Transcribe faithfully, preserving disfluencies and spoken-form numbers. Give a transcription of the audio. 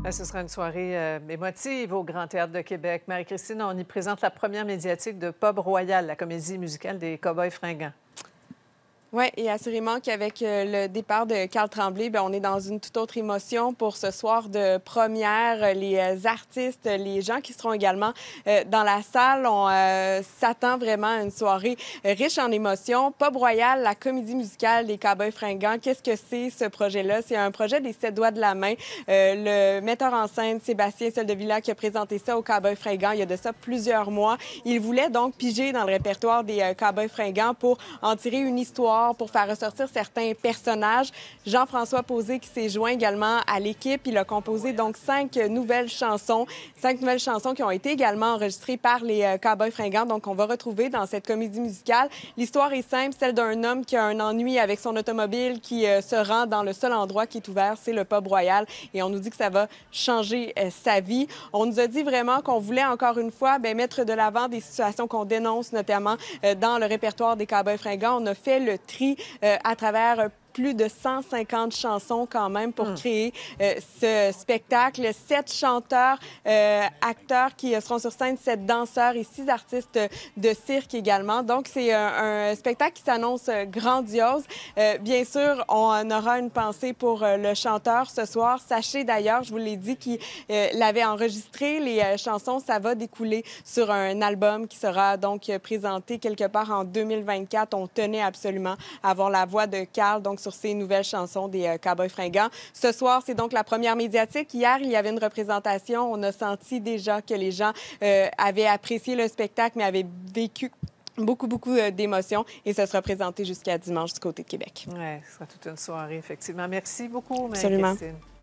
Ben, ce sera une soirée euh, émotive au Grand Théâtre de Québec. Marie-Christine, on y présente la première médiatique de Pub Royal, la comédie musicale des Cowboys fringants. Oui, et assurément qu'avec euh, le départ de Carl Tremblay, bien, on est dans une toute autre émotion pour ce soir de première. Les euh, artistes, les gens qui seront également euh, dans la salle, on euh, s'attend vraiment à une soirée euh, riche en émotions. Pub Royal, la comédie musicale des Cowboys fringants. Qu'est-ce que c'est ce projet-là? C'est un projet des sept doigts de la main. Euh, le metteur en scène, Sébastien Soldevilla, qui a présenté ça aux Cowboys fringants il y a de ça plusieurs mois. Il voulait donc piger dans le répertoire des euh, Cowboys fringants pour en tirer une histoire, pour faire ressortir certains personnages. Jean-François Posé qui s'est joint également à l'équipe. Il a composé donc cinq nouvelles chansons, cinq nouvelles chansons qui ont été également enregistrées par les euh, Cowboys fringants. Donc, on va retrouver dans cette comédie musicale. L'histoire est simple, celle d'un homme qui a un ennui avec son automobile, qui euh, se rend dans le seul endroit qui est ouvert, c'est le Pub Royal. Et on nous dit que ça va changer euh, sa vie. On nous a dit vraiment qu'on voulait encore une fois bien, mettre de l'avant des situations qu'on dénonce, notamment euh, dans le répertoire des Cowboys fringants. On a fait le tri euh, à travers euh, plus de cent cinquante chansons quand même pour mmh. créer euh, ce spectacle. Sept chanteurs, euh, acteurs qui seront sur scène, sept danseurs et six artistes de cirque également. Donc, c'est un, un spectacle qui s'annonce grandiose. Euh, bien sûr, on aura une pensée pour euh, le chanteur ce soir. Sachez d'ailleurs, je vous l'ai dit, qu'il euh, l'avait enregistré. Les euh, chansons, ça va découler sur un album qui sera donc présenté quelque part en deux mille vingt-quatre. On tenait absolument à avoir la voix de Carl, donc sur ces nouvelles chansons des euh, Cowboys fringants. Ce soir, c'est donc la première médiatique. Hier, il y avait une représentation. On a senti déjà que les gens euh, avaient apprécié le spectacle, mais avaient vécu beaucoup, beaucoup euh, d'émotions. Et ça sera présenté jusqu'à dimanche du côté de Québec. Oui, ce sera toute une soirée, effectivement. Merci beaucoup, Absolument. Marie-Christine.